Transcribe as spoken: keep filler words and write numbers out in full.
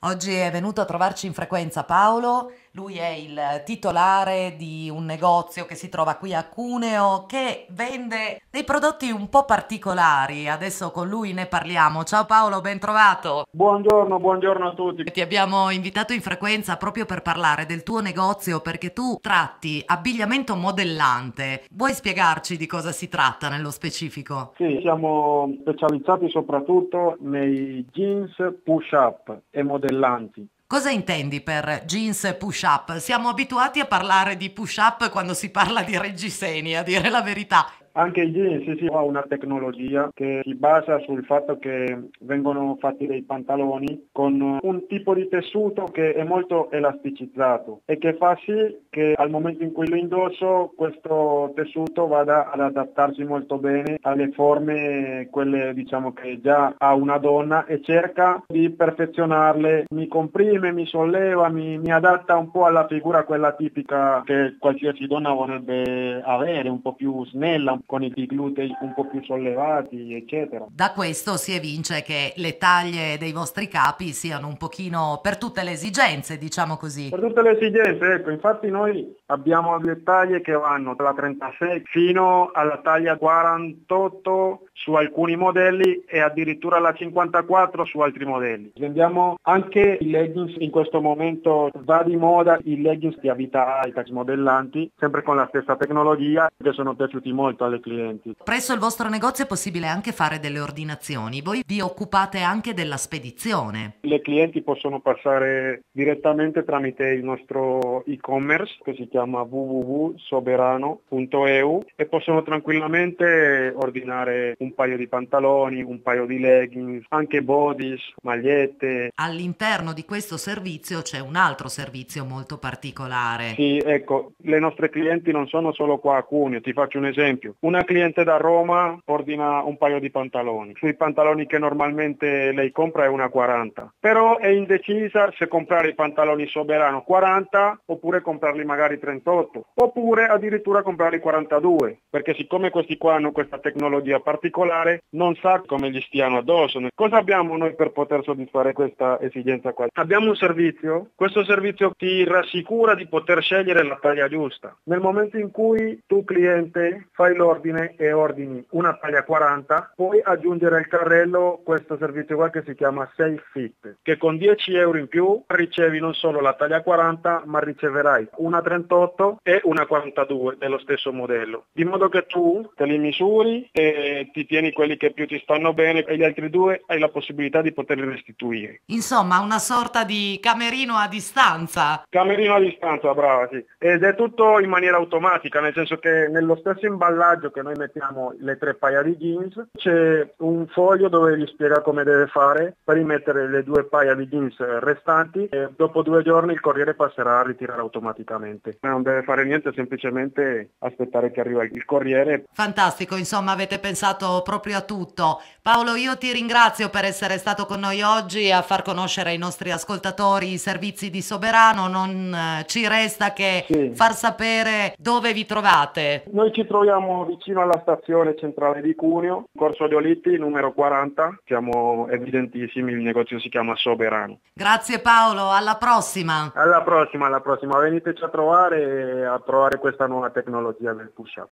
Oggi è venuto a trovarci in frequenza Paolo, lui è il titolare di un negozio che si trova qui a Cuneo che vende dei prodotti un po' particolari. Adesso con lui ne parliamo. Ciao Paolo, ben trovato. Buongiorno, buongiorno a tutti. Ti abbiamo invitato in frequenza proprio per parlare del tuo negozio perché tu tratti abbigliamento modellante. Vuoi spiegarci di cosa si tratta nello specifico? Sì, siamo specializzati soprattutto nei jeans push-up e modellanti. Cosa intendi per jeans push-up? Siamo abituati a parlare di push-up quando si parla di reggiseni, a dire la verità. Anche i jeans, sì, sì, ha una tecnologia che si basa sul fatto che vengono fatti dei pantaloni con un tipo di tessuto che è molto elasticizzato e che fa sì che al momento in cui lo indosso questo tessuto vada ad adattarsi molto bene alle forme, quelle diciamo che già ha una donna, e cerca di perfezionarle, mi comprime, mi solleva, mi, mi adatta un po' alla figura quella tipica che qualsiasi donna vorrebbe avere, un po' più snella, con i glutei un po' più sollevati, eccetera. Da questo si evince che le taglie dei vostri capi siano un pochino per tutte le esigenze, diciamo così. Per tutte le esigenze, ecco, infatti noi abbiamo le taglie che vanno dalla trentasei fino alla taglia quarantotto su alcuni modelli e addirittura alla cinquantaquattro su altri modelli. Vendiamo anche i leggings, in questo momento va di moda i leggings di vita alta modellanti, sempre con la stessa tecnologia, che sono piaciuti molto alle clienti. Presso il vostro negozio è possibile anche fare delle ordinazioni. Voi vi occupate anche della spedizione. Le clienti possono passare direttamente tramite il nostro e-commerce che si chiama w w w punto soberano punto e u e possono tranquillamente ordinare un paio di pantaloni, un paio di leggings, anche bodies, magliette. All'interno di questo servizio c'è un altro servizio molto particolare. Sì, ecco, le nostre clienti non sono solo qua a Cuneo, ti faccio un esempio. Una cliente da Roma ordina un paio di pantaloni. Sui pantaloni che normalmente lei compra è una quaranta, però è indecisa se comprare i pantaloni Soberano quaranta oppure comprarli magari trentotto, oppure addirittura comprarli quarantadue, perché siccome questi qua hanno questa tecnologia particolare non sa come gli stiano addosso. Cosa abbiamo noi per poter soddisfare questa esigenza qua? Abbiamo un servizio, questo servizio ti rassicura di poter scegliere la taglia giusta. Nel momento in cui tu cliente fai l'ordine e ordini una taglia quaranta, puoi aggiungere al carrello questo servizio qua che si chiama Safe Fit, che con dieci euro in più ricevi non solo la taglia quaranta, ma riceverai una trentotto e una quarantadue dello stesso modello, di modo che tu te li misuri e ti tieni quelli che più ti stanno bene e gli altri due hai la possibilità di poterli restituire. Insomma, una sorta di camerino a distanza. Camerino a distanza, brava, sì. Ed è tutto in maniera automatica, nel senso che nello stesso imballaggio che noi mettiamo le tre paia di jeans c'è un foglio dove gli spiega come deve fare per rimettere le due paia di jeans restanti e dopo due giorni il corriere passerà a ritirare automaticamente. Non deve fare niente, semplicemente aspettare che arriva il corriere. Fantastico, insomma, avete pensato proprio a tutto. Paolo, io ti ringrazio per essere stato con noi oggi a far conoscere ai nostri ascoltatori i servizi di Soberano. Non eh, ci resta che Sì. far sapere dove vi trovate. Noi ci troviamo vicino alla stazione centrale di Cuneo, Corso de Olitti, numero quaranta. Siamo evidentissimi, il negozio si chiama Soberano. Grazie Paolo, alla prossima. Alla prossima, alla prossima. Veniteci a trovare e a provare questa nuova tecnologia del push-up.